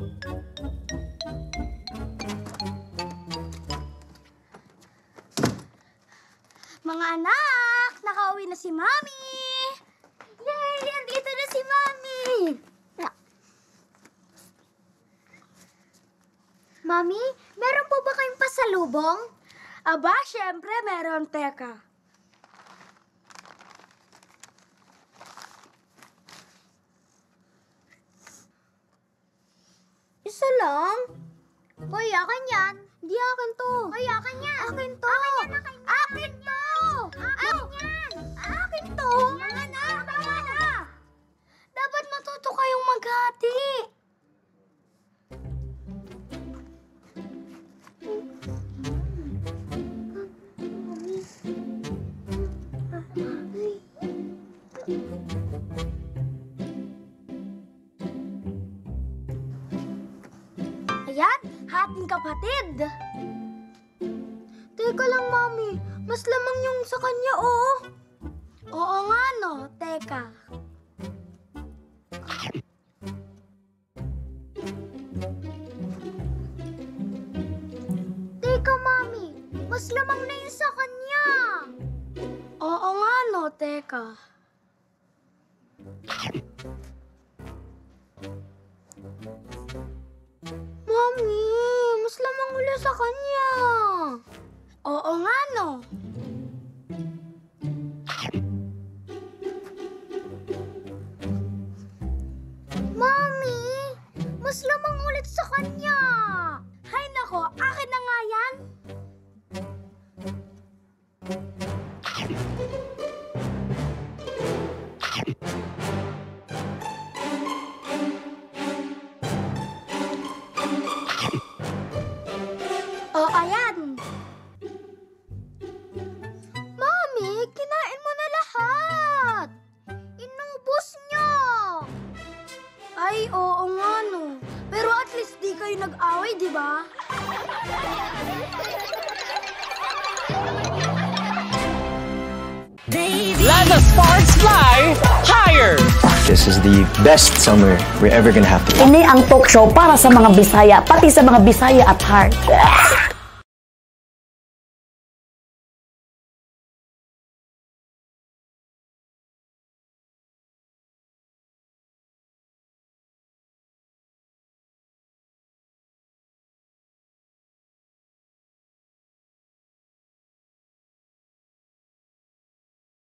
Mga anak, nakauwi na si Mami! Yay! Andito na si Mami! Mami, meron po ba kayong pasalubong? Aba, syempre meron. Teka. Isa lang? Hoy, akin yan. Hindi akin to. Hoy, akin yan. Akin to. Akin yan, akin yan. Akin to. Akin yan. Akin to. Tama na, tama na. Dapat matuto kayong maghati. Ayan, hating kapatid. Teka lang, Mami. Mas lamang yung sa kanya, oh. Oo nga, no. Teka. Teka, Mami. Mas lamang na yun sa kanya. Oo nga, no. Teka. Mami, mas lamang ula sa kanya. Oo nga, no. Mami, mas lamang ulit sa kanya. Hay nako, akin na nga yan. Oh, ayan. Mami, kinain mo na lahat. Inubos niyo. Ay, oo nga, no. Pero at least di kayo nag-away, di ba? Let the sparks fly higher! This is the best summer we're ever gonna have. Ini ang talk show para sa mga Bisaya, pati sa mga Bisaya at heart.